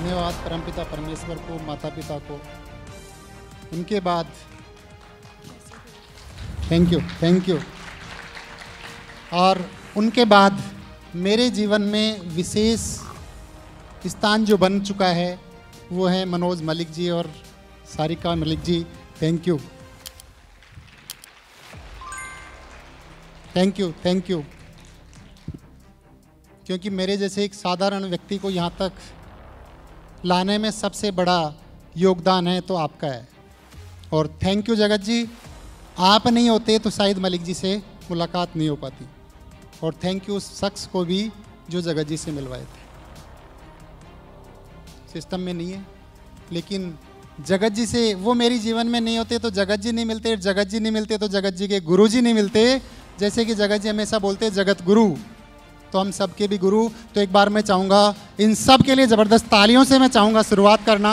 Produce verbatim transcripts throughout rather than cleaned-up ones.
धन्यवाद परमपिता परमेश्वर को, माता पिता को। उनके बाद थैंक यू थैंक यू और उनके बाद मेरे जीवन में विशेष स्थान जो बन चुका है वो है मनोज मलिक जी और Sarika Malik ji. Thank you thank you thank you क्योंकि मेरे जैसे एक साधारण व्यक्ति को यहाँ तक लाने में सबसे बड़ा योगदान है तो आपका है। और थैंक यू जगत जी, आप नहीं होते तो शायद मलिक जी से मुलाकात नहीं हो पाती। और थैंक यू उस शख्स को भी जो जगत जी से मिलवाए थे। सिस्टम में नहीं है लेकिन जगत जी से, वो मेरी जीवन में नहीं होते तो जगत जी नहीं मिलते, जगत जी नहीं मिलते तो जगत जी के गुरु जी नहीं मिलते। जैसे कि जगत जी हमेशा बोलते जगत गुरु, तो हम सबके भी गुरु। तो एक बार मैं चाहूँगा इन सब के लिए ज़बरदस्त तालियों से मैं चाहूँगा शुरुआत करना।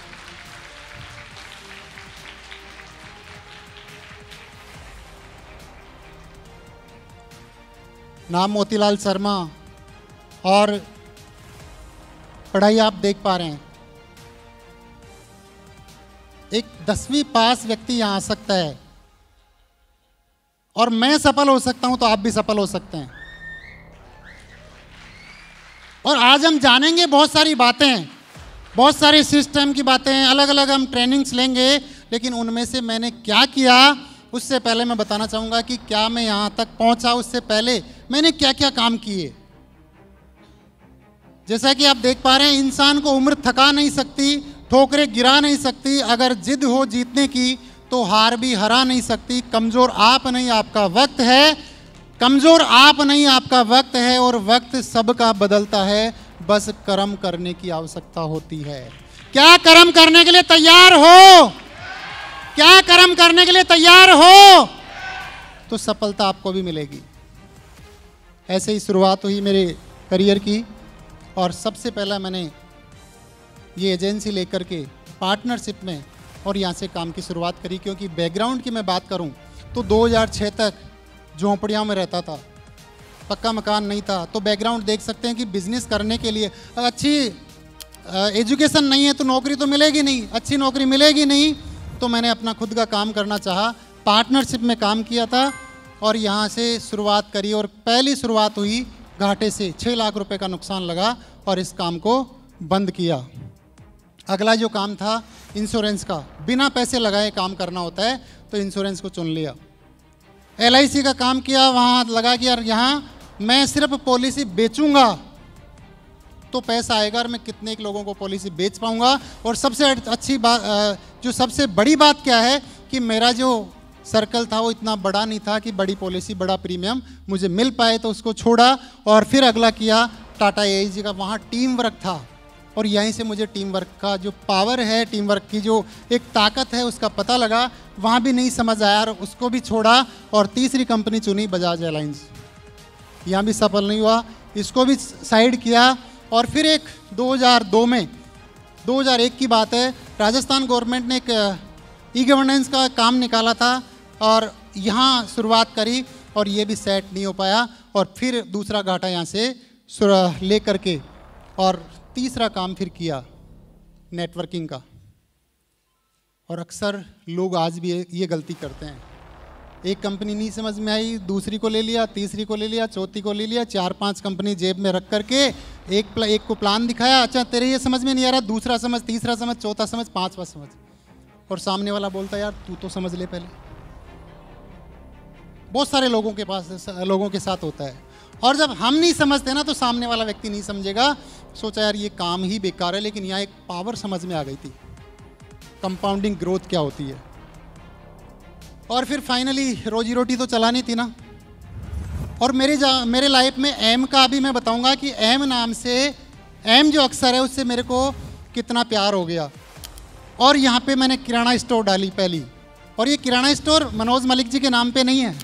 नाम मोतीलाल शर्मा और पढ़ाई आप देख पा रहे हैं। एक दसवीं पास व्यक्ति यहाँ आ सकता है और मैं सफल हो सकता हूं तो आप भी सफल हो सकते हैं। और आज हम जानेंगे बहुत सारी बातें, बहुत सारे सिस्टम की बातें, अलग अलग हम ट्रेनिंग्स लेंगे। लेकिन उनमें से मैंने क्या किया उससे पहले मैं बताना चाहूँगा कि क्या मैं यहाँ तक पहुँचा उससे पहले मैंने क्या क्या काम किए। जैसा कि आप देख पा रहे हैं, इंसान को उम्र थका नहीं सकती, ठोकरें गिरा नहीं सकती। अगर जिद हो जीतने की तो हार भी हरा नहीं सकती। कमज़ोर आप नहीं, आपका वक्त है। कमज़ोर आप नहीं, आपका वक्त है और वक्त सबका बदलता है। बस कर्म करने की आवश्यकता होती है। क्या कर्म करने के लिए तैयार हो? क्या कर्म करने के लिए तैयार हो तो सफलता आपको भी मिलेगी। ऐसे ही शुरुआत हुई मेरे करियर की और सबसे पहला मैंने ये एजेंसी लेकर के पार्टनरशिप में और यहाँ से काम की शुरुआत करी। क्योंकि बैकग्राउंड की मैं बात करूँ तो दो हज़ार छह तक झोंपड़ियों में रहता था, पक्का मकान नहीं था। तो बैकग्राउंड देख सकते हैं कि बिजनेस करने के लिए अच्छी एजुकेशन नहीं है तो नौकरी तो मिलेगी नहीं, अच्छी नौकरी मिलेगी नहीं। तो मैंने अपना खुद का काम करना चाहा, पार्टनरशिप में काम किया था और यहाँ से शुरुआत करी। और पहली शुरुआत हुई घाटे से, छः लाख रुपए का नुकसान लगा और इस काम को बंद किया। अगला जो काम था इंश्योरेंस का, बिना पैसे लगाए काम करना होता है तो इंश्योरेंस को चुन लिया। एल आई सी का काम किया, वहाँ लगा कि यार यहाँ मैं सिर्फ पॉलिसी बेचूंगा तो पैसा आएगा और मैं कितने एक लोगों को पॉलिसी बेच पाऊंगा। और सबसे अच्छी बात, जो सबसे बड़ी बात क्या है कि मेरा जो सर्कल था वो इतना बड़ा नहीं था कि बड़ी पॉलिसी, बड़ा प्रीमियम मुझे मिल पाए। तो उसको छोड़ा और फिर अगला किया टाटा ए आई जी का। वहाँ टीम वर्क था और यहीं से मुझे टीम वर्क का जो पावर है, टीम वर्क की जो एक ताकत है उसका पता लगा। वहाँ भी नहीं समझ आया और उसको भी छोड़ा और तीसरी कंपनी चुनी बजाज एयरलाइंस। यहाँ भी सफल नहीं हुआ, इसको भी साइड किया। और फिर एक दो हज़ार दो में, दो हज़ार एक की बात है, राजस्थान गवर्नमेंट ने एक ई गवर्नेंस का काम निकाला था और यहाँ शुरुआत करी और ये भी सेट नहीं हो पाया। और फिर दूसरा घाटा यहाँ से ले करके और तीसरा काम फिर किया नेटवर्किंग का। और अक्सर लोग आज भी ये गलती करते हैं, एक कंपनी नहीं समझ में आई, दूसरी को ले लिया, तीसरी को ले लिया, चौथी को ले लिया, चार पांच कंपनी जेब में रख करके एक एक को प्लान दिखाया, अच्छा तेरे ये समझ में नहीं आ रहा, दूसरा समझ, तीसरा समझ, चौथा समझ, पांचवा समझ। और सामने वाला बोलता यार तू तो समझ ले पहले। बहुत सारे लोगों के पास लोगों के साथ होता है। और जब हम नहीं समझते ना तो सामने वाला व्यक्ति नहीं समझेगा। सोचा यार ये काम ही बेकार है, लेकिन यहाँ एक पावर समझ में आ गई थी, कंपाउंडिंग ग्रोथ क्या होती है। और फिर फाइनली रोजी रोटी तो चलानी थी ना। और मेरे जा मेरे लाइफ में एम का भी मैं बताऊंगा कि एम नाम से, एम जो अक्सर है उससे मेरे को कितना प्यार हो गया। और यहाँ पे मैंने किराना स्टोर डाली पहली। और ये किराना स्टोर मनोज मलिक जी के नाम पे नहीं है,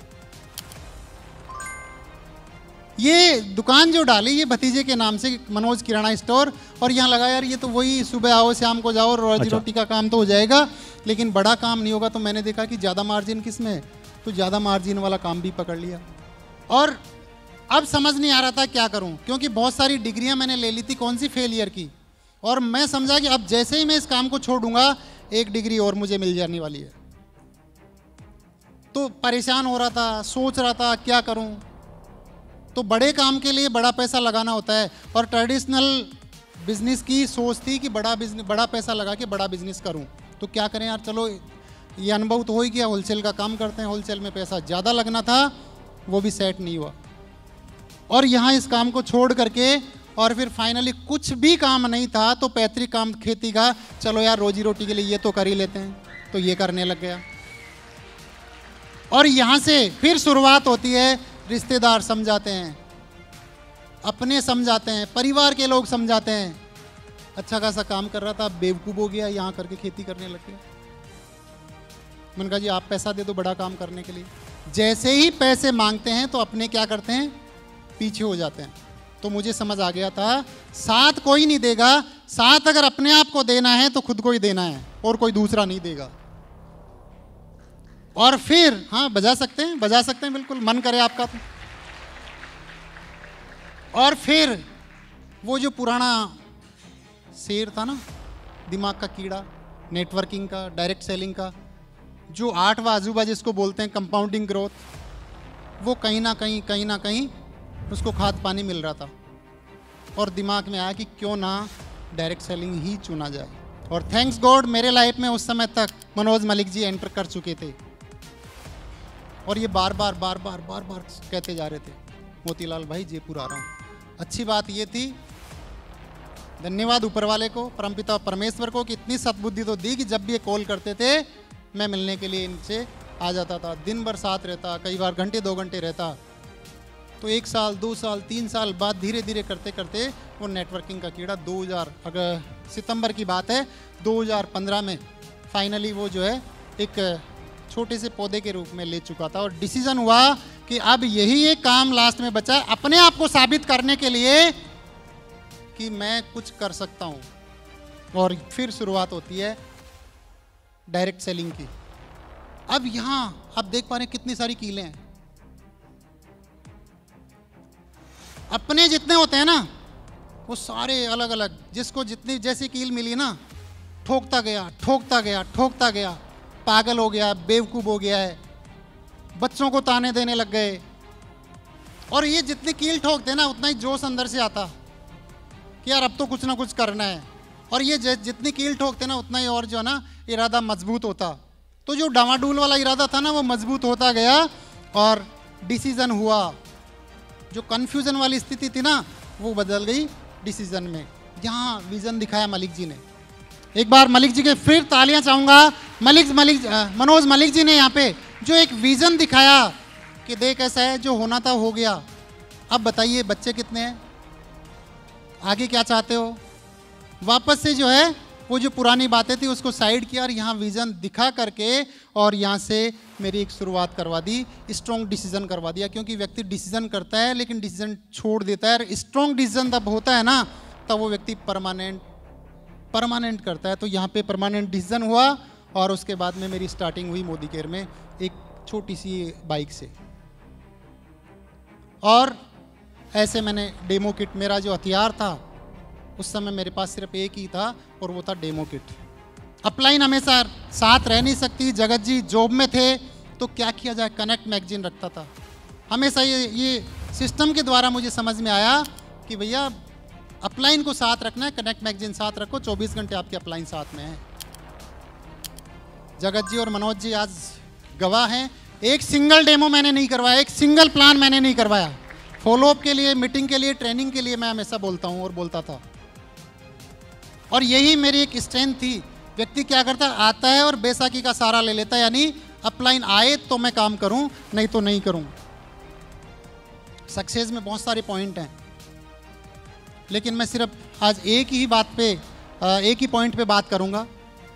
ये दुकान जो डाली ये भतीजे के नाम से, मनोज किराना स्टोर। और यहाँ लगा यार ये तो वही सुबह आओ शाम को जाओ, रोजी अच्छा। रोटी का काम तो हो जाएगा लेकिन बड़ा काम नहीं होगा। तो मैंने देखा कि ज़्यादा मार्जिन किस में है, तो ज़्यादा मार्जिन वाला काम भी पकड़ लिया। और अब समझ नहीं आ रहा था क्या करूं, क्योंकि बहुत सारी डिग्रियां मैंने ले ली थी, कौन सी फेलियर की, और मैं समझा कि अब जैसे ही मैं इस काम को छोड़ूंगा एक डिग्री और मुझे मिल जाने वाली है। तो परेशान हो रहा था, सोच रहा था क्या करूं। तो बड़े काम के लिए बड़ा पैसा लगाना होता है और ट्रेडिशनल बिजनेस की सोच थी कि बड़ा बिजनेस, बड़ा पैसा लगा के बड़ा बिजनेस करूं। तो क्या करें यार, चलो ये अनुभव तो हो ही गया, होलसेल का काम करते हैं। होलसेल में पैसा ज़्यादा लगना था, वो भी सेट नहीं हुआ। और यहाँ इस काम को छोड़ करके और फिर फाइनली कुछ भी काम नहीं था तो पैतृक काम खेती का, चलो यार रोजी रोटी के लिए ये तो कर ही लेते हैं, तो ये करने लग गया। और यहाँ से फिर शुरुआत होती है, रिश्तेदार समझाते हैं, अपने समझाते हैं, परिवार के लोग समझाते हैं। अच्छा खासा काम कर रहा था, बेवकूफ़ हो गया, यहाँ करके खेती करने लग गया। मैंने कहा जी आप पैसा दे दो बड़ा काम करने के लिए। जैसे ही पैसे मांगते हैं तो अपने क्या करते हैं, पीछे हो जाते हैं। तो मुझे समझ आ गया था साथ कोई नहीं देगा, साथ अगर अपने आप को देना है तो खुद को ही देना है और कोई दूसरा नहीं देगा। और फिर हाँ बजा सकते हैं, बजा सकते हैं, बिल्कुल मन करे आपका तो। और फिर वो जो पुराना शेर था ना, दिमाग का कीड़ा, नेटवर्किंग का, डायरेक्ट सेलिंग का, जो आठवां अजूबा जिसको बोलते हैं कंपाउंडिंग ग्रोथ, वो कहीं ना कहीं कहीं ना कहीं उसको खाद पानी मिल रहा था। और दिमाग में आया कि क्यों ना डायरेक्ट सेलिंग ही चुना जाए। और थैंक्स गॉड मेरे लाइफ में उस समय तक मनोज मलिक जी एंटर कर चुके थे और ये बार बार बार बार बार बार कहते जा रहे थे, मोतीलाल भाई जयपुर आ रहा हूँ। अच्छी बात ये थी, धन्यवाद ऊपर वाले को, परमपिता परमेश्वर को, कि इतनी सद्बुद्धि तो दी कि जब भी ये कॉल करते थे मैं मिलने के लिए इनसे आ जाता था। दिन भर साथ रहता, कई बार घंटे दो घंटे रहता। तो एक साल, दो साल, तीन साल बाद धीरे धीरे करते करते वो नेटवर्किंग का कीड़ा दो हज़ार, अगर सितंबर की बात है, दो हज़ार पंद्रह में फाइनली वो जो है एक छोटे से पौधे के रूप में ले चुका था। और डिसीजन हुआ कि अब यही एक काम लास्ट में बचा है, अपने आप को साबित करने के लिए कि मैं कुछ कर सकता हूँ। और फिर शुरुआत होती है डायरेक्ट सेलिंग की। अब यहाँ आप देख पा रहे हैं कितनी सारी कीलें हैं। अपने जितने होते हैं ना वो सारे अलग अलग, जिसको जितनी जैसी कील मिली ना, ठोकता गया ठोकता गया ठोकता गया, पागल हो गया, बेवकूफ़ हो गया है, बच्चों को ताने देने लग गए। और ये जितनी कील ठोकते ना उतना ही जोश अंदर से आता कि यार अब तो कुछ ना कुछ करना है। और ये जितनी कील ठोकते ना उतना ही और जो है ना इरादा मजबूत होता। तो जो डामाडूल वाला इरादा था ना वो मजबूत होता गया और डिसीजन हुआ। जो कन्फ्यूजन वाली स्थिति थी ना वो बदल गई डिसीजन में। यहाँ विजन दिखाया मलिक जी ने। एक बार मलिक जी के फिर तालियां चाहूँगा। मलिक मलिक मनोज मलिक जी ने यहाँ पे जो एक विजन दिखाया कि देख ऐसा है, जो होना था हो गया। अब बताइए बच्चे कितने हैं, आगे क्या चाहते हो। वापस से जो है वो जो पुरानी बातें थी उसको साइड किया और यहाँ विजन दिखा करके और यहाँ से मेरी एक शुरुआत करवा दी, स्ट्रॉन्ग डिसीजन करवा दिया। क्योंकि व्यक्ति डिसीजन करता है लेकिन डिसीजन छोड़ देता है। स्ट्रॉन्ग डिसीजन तब होता है ना तब वो व्यक्ति परमानेंट परमानेंट करता है। तो यहाँ पे परमानेंट डिसीजन हुआ और उसके बाद में मेरी स्टार्टिंग हुई मोदी केयर में एक छोटी सी बाइक से। और ऐसे मैंने डेमो किट, मेरा जो हथियार था उस समय मेरे पास सिर्फ एक ही था और वो था डेमो किट। अपलाइन हमेशा साथ रह नहीं सकती। जगत जी जॉब में थे तो क्या किया जाए, कनेक्ट मैगजीन रखता था हमेशा। ये ये सिस्टम के द्वारा मुझे समझ में आया कि भैया अपलाइन को साथ रखना है, कनेक्ट मैगजीन साथ रखो, चौबीस घंटे आपके अपलाइन साथ में है। जगत जी और मनोज जी आज गवाह हैं। एक सिंगल डेमो मैंने नहीं करवाया, एक सिंगल प्लान मैंने नहीं करवाया। फॉलोअप के लिए, मीटिंग के लिए, ट्रेनिंग के लिए मैं हमेशा बोलता हूँ और बोलता था। और यही मेरी एक स्ट्रेंथ थी। व्यक्ति क्या करता है, आता है और बैसाखी का सहारा ले लेता है, यानी अपलाइन आए तो मैं काम करूं नहीं तो नहीं करूं। सक्सेस में बहुत सारे पॉइंट हैं लेकिन मैं सिर्फ आज एक ही बात पे, एक ही पॉइंट पे बात करूंगा।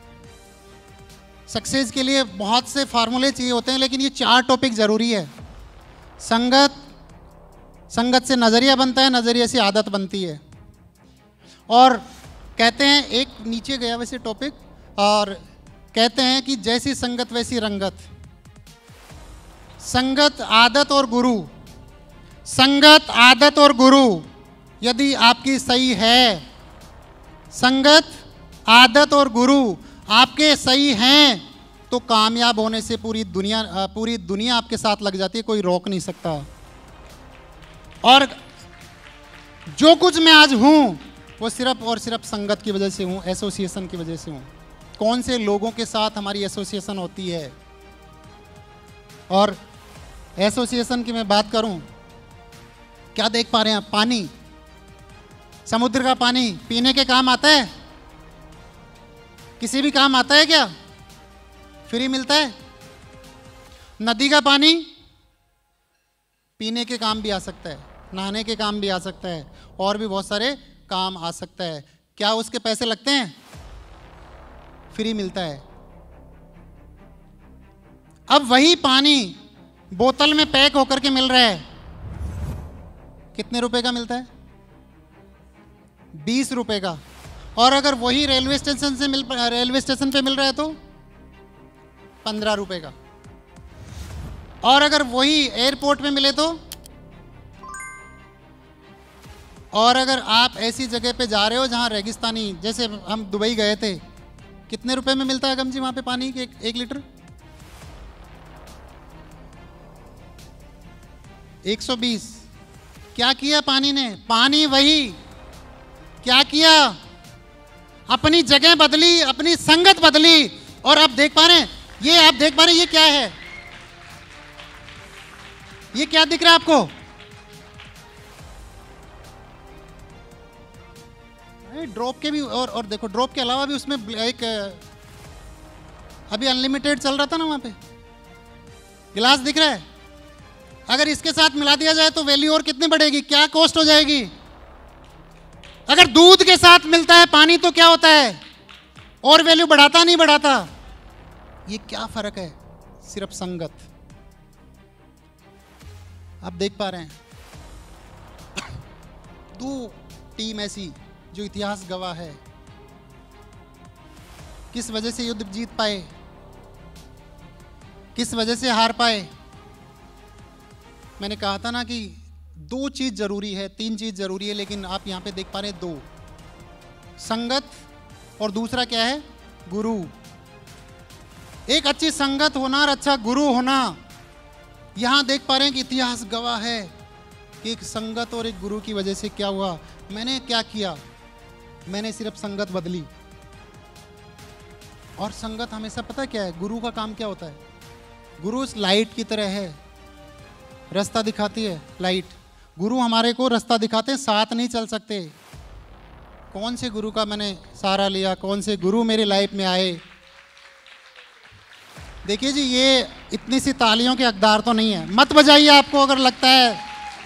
सक्सेस के लिए बहुत से फार्मूले चाहिए होते हैं लेकिन ये चार टॉपिक जरूरी है। संगत, संगत से नज़रिया बनता है, नज़रिए से आदत बनती है। और कहते हैं, एक नीचे गया वैसे टॉपिक, और कहते हैं कि जैसी संगत वैसी रंगत। संगत, आदत और गुरु। संगत, आदत और गुरु यदि आपकी सही है संगत, आदत और गुरु आपके सही हैं तो कामयाब होने से पूरी दुनिया पूरी दुनिया आपके साथ लग जाती है, कोई रोक नहीं सकता। और जो कुछ मैं आज हूँ वो सिर्फ और सिर्फ संगत की वजह से हूँ, एसोसिएशन की वजह से हूँ। कौन से लोगों के साथ हमारी एसोसिएशन होती है। और एसोसिएशन की मैं बात करूँ, क्या देख पा रहे हैं आप, पानी, समुद्र का पानी पीने के काम आता है? किसी भी काम आता है क्या? फ्री मिलता है? नदी का पानी पीने के काम भी आ सकता है, नहाने के काम भी आ सकता है, और भी बहुत सारे काम आ सकता है। क्या उसके पैसे लगते हैं? फ्री मिलता है। अब वही पानी बोतल में पैक होकर के मिल रहा है, कितने रुपए का मिलता है? बीस रुपए का। और अगर वही रेलवे स्टेशन से मिल रेलवे स्टेशन पे मिल रहा है तो पंद्रह रुपए का। और अगर वही एयरपोर्ट में मिले तो, और अगर आप ऐसी जगह पे जा रहे हो जहां रेगिस्तानी, जैसे हम दुबई गए थे, कितने रुपए में मिलता है गम जी वहां पे पानी के एक, एक लीटर? एक सौ बीस। क्या किया पानी ने? पानी वही क्या किया? अपनी जगह बदली, अपनी संगत बदली। और आप देख पा रहे हैं, ये आप देख पा रहे हैं, ये क्या है? ये क्या दिख रहा है आपको? ड्रॉप के भी, और और देखो ड्रॉप के अलावा भी उसमें एक अभी अनलिमिटेड चल रहा था ना वहां पे, गिलास दिख रहा है। अगर इसके साथ मिला दिया जाए तो वैल्यू और कितनी बढ़ेगी, क्या कॉस्ट हो जाएगी? अगर दूध के साथ मिलता है पानी तो क्या होता है? और वैल्यू बढ़ाता नहीं बढ़ाता? ये क्या फर्क है? सिर्फ संगत। आप देख पा रहे हैं दो टीम ऐसी जो इतिहास गवाह है, किस वजह से युद्ध जीत पाए, किस वजह से हार पाए। मैंने कहा था ना कि दो चीज जरूरी है, तीन चीज जरूरी है, लेकिन आप यहां पे देख पा रहे हैं दो, संगत और दूसरा क्या है? गुरु। एक अच्छी संगत होना और अच्छा गुरु होना, यहां देख पा रहे हैं कि इतिहास गवाह है कि एक संगत और एक गुरु की वजह से क्या हुआ। मैंने क्या किया? मैंने सिर्फ संगत बदली। और संगत हमेशा पता क्या है, गुरु का काम क्या होता है? गुरु उस लाइट की तरह है, रास्ता दिखाती है लाइट। गुरु हमारे को रास्ता दिखाते हैं, साथ नहीं चल सकते। कौन से गुरु का मैंने सहारा लिया, कौन से गुरु मेरी लाइफ में आए। देखिए जी, ये इतनी सी तालियों के हकदार तो नहीं है, मत बजाइए आपको अगर लगता है।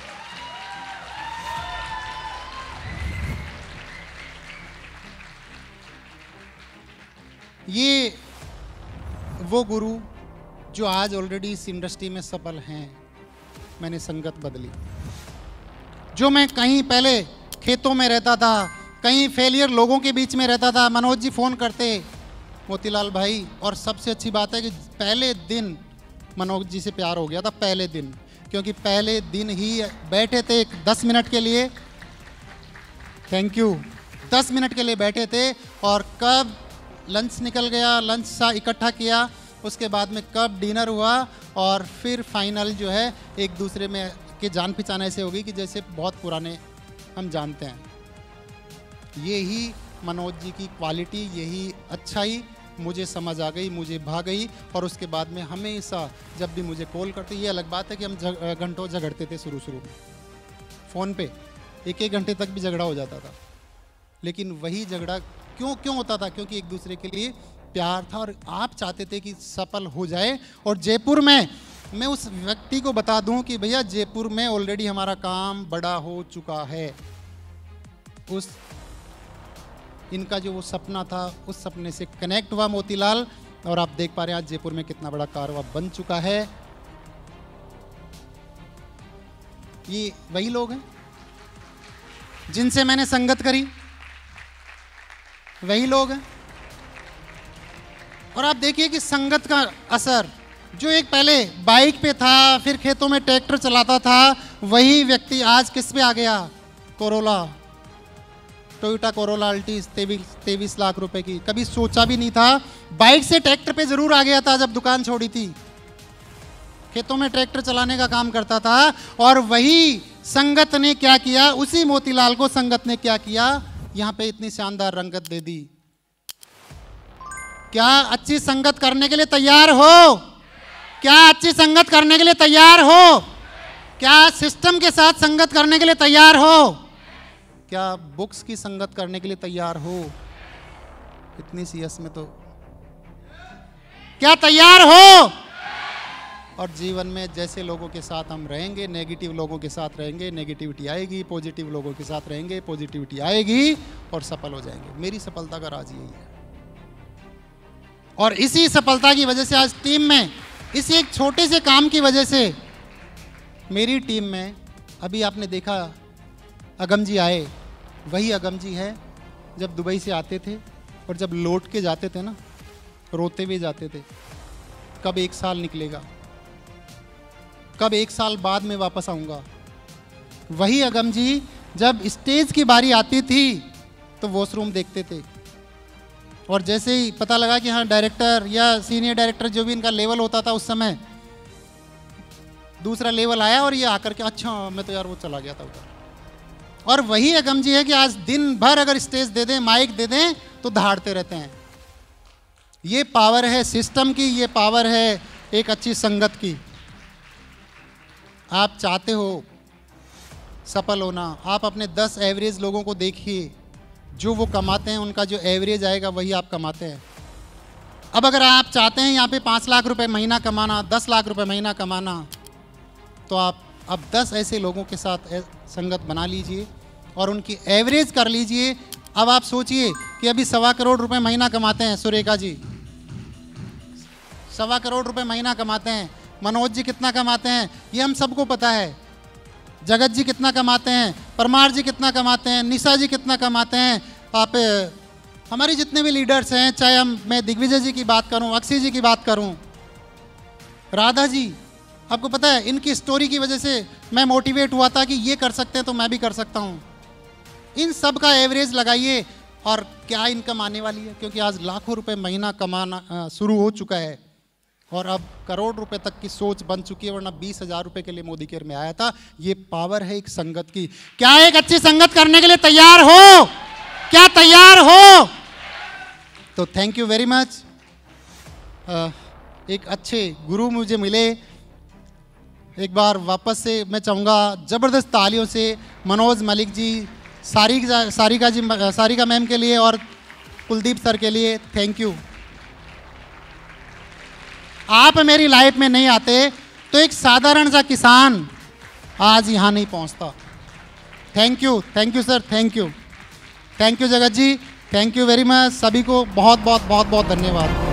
ये वो गुरु जो आज ऑलरेडी इस इंडस्ट्री में सफल हैं। मैंने संगत बदली। जो मैं कहीं पहले खेतों में रहता था, कहीं फेलियर लोगों के बीच में रहता था, मनोज जी फ़ोन करते, मोतीलाल भाई, और सबसे अच्छी बात है कि पहले दिन मनोज जी से प्यार हो गया था, पहले दिन। क्योंकि पहले दिन ही बैठे थे एक दस मिनट के लिए, थैंक यू, दस मिनट के लिए बैठे थे, और कब लंच निकल गया, लंच सा इकट्ठा किया, उसके बाद में कब डिनर हुआ, और फिर फाइनल जो है एक दूसरे में के जान पहचान ऐसे होगी कि जैसे बहुत पुराने हम जानते हैं। यही मनोज जी की क्वालिटी, यही अच्छाई मुझे समझ आ गई, मुझे भा गई। और उसके बाद में हमेशा जब भी मुझे कॉल करते, ये अलग बात है कि हम घंटों झगड़ते थे शुरू शुरू में फ़ोन पे, एक एक घंटे तक भी झगड़ा हो जाता था, लेकिन वही झगड़ा क्यों क्यों होता था? क्योंकि एक दूसरे के लिए प्यार था, और आप चाहते थे कि सफल हो जाए। और जयपुर में मैं उस व्यक्ति को बता दूं कि भैया जयपुर में ऑलरेडी हमारा काम बड़ा हो चुका है। उस इनका जो वो सपना था, उस सपने से कनेक्ट हुआ मोतीलाल, और आप देख पा रहे हैं आज जयपुर में कितना बड़ा कारवा बन चुका है। ये वही लोग हैं जिनसे मैंने संगत करी, वही लोग हैं। और आप देखिए कि संगत का असर, जो एक पहले बाइक पे था, फिर खेतों में ट्रैक्टर चलाता था, वही व्यक्ति आज किस पे आ गया? कोरोला। टोयोटा कोरोला अल्टीज तेईस तेईस लाख रुपए की, कभी सोचा भी नहीं था। बाइक से ट्रैक्टर पे जरूर आ गया था जब दुकान छोड़ी थी, खेतों में ट्रैक्टर चलाने का काम करता था। और वही संगत ने क्या किया, उसी मोतीलाल को संगत ने क्या किया, यहां पे इतनी शानदार रंगत दे दी। क्या अच्छी संगत करने के लिए तैयार हो? क्या अच्छी संगत करने के लिए तैयार हो? क्या सिस्टम के साथ संगत करने के लिए तैयार हो? क्या बुक्स की संगत करने के लिए तैयार हो? इतनी सी यस में तो क्या तैयार हो? और जीवन में जैसे लोगों के साथ हम रहेंगे, नेगेटिव लोगों के साथ रहेंगे, नेगेटिविटी आएगी, पॉजिटिव लोगों के साथ रहेंगे, पॉजिटिविटी आएगी और सफल हो जाएंगे। मेरी सफलता का राज यही है। और इसी सफलता की वजह से आज टीम में, इसी एक छोटे से काम की वजह से मेरी टीम में, अभी आपने देखा अगम जी आए, वही अगम जी है जब दुबई से आते थे और जब लौट के जाते थे ना, रोते हुए जाते थे, कब एक साल निकलेगा, कब एक साल बाद में वापस आऊँगा। वही अगम जी जब स्टेज की बारी आती थी तो वॉशरूम देखते थे, और जैसे ही पता लगा कि हाँ डायरेक्टर या सीनियर डायरेक्टर जो भी इनका लेवल होता था उस समय, दूसरा लेवल आया और ये आकर के अच्छा मैं तो यार वो चला गया था उधर। और वही अगम जी है कि आज दिन भर अगर स्टेज दे दें, माइक दे दें तो दहाड़ते रहते हैं। ये पावर है सिस्टम की, ये पावर है एक अच्छी संगत की। आप चाहते हो सफल होना, आप अपने दस एवरेज लोगों को देखिए, जो वो कमाते हैं उनका जो एवरेज आएगा वही आप कमाते हैं। अब अगर आप चाहते हैं यहाँ पे पाँच लाख रुपए महीना कमाना, दस लाख रुपए महीना कमाना, तो आप अब दस ऐसे लोगों के साथ संगत बना लीजिए और उनकी एवरेज कर लीजिए। अब आप सोचिए कि अभी सवा करोड़ रुपए महीना कमाते हैं सुरेखा जी, सवा करोड़ रुपए महीना कमाते हैं। मनोज जी कितना कमाते हैं ये हम सबको पता है। जगत जी कितना कमाते हैं, परमार जी कितना कमाते हैं, निशा जी कितना कमाते हैं। आप हमारे जितने भी लीडर्स हैं, चाहे हम मैं दिग्विजय जी की बात करूं, अक्षय जी की बात करूं, राधा जी, आपको पता है इनकी स्टोरी की वजह से मैं मोटिवेट हुआ था कि ये कर सकते हैं तो मैं भी कर सकता हूं। इन सब का एवरेज लगाइए और क्या इनकम आने वाली है, क्योंकि आज लाखों रुपए महीना कमाना शुरू हो चुका है और अब करोड़ रुपए तक की सोच बन चुकी है, वरना बीस हजार रुपए के लिए मोदी केयर में आया था। ये पावर है एक संगत की। क्या एक अच्छी संगत करने के लिए तैयार हो? क्या तैयार हो? तो थैंक यू वेरी मच। एक अच्छे गुरु मुझे मिले। एक बार वापस से मैं चाहूँगा ज़बरदस्त तालियों से मनोज मलिक जी, सारिका सारिका जी, सारिका मैम के लिए और कुलदीप सर के लिए थैंक यू। आप मेरी लाइफ में नहीं आते तो एक साधारण सा किसान आज यहाँ नहीं पहुँचता। Thank you, thank you sir, thank you, thank you Jagat ji, thank you very much. सभी को बहुत बहुत बहुत बहुत धन्यवाद।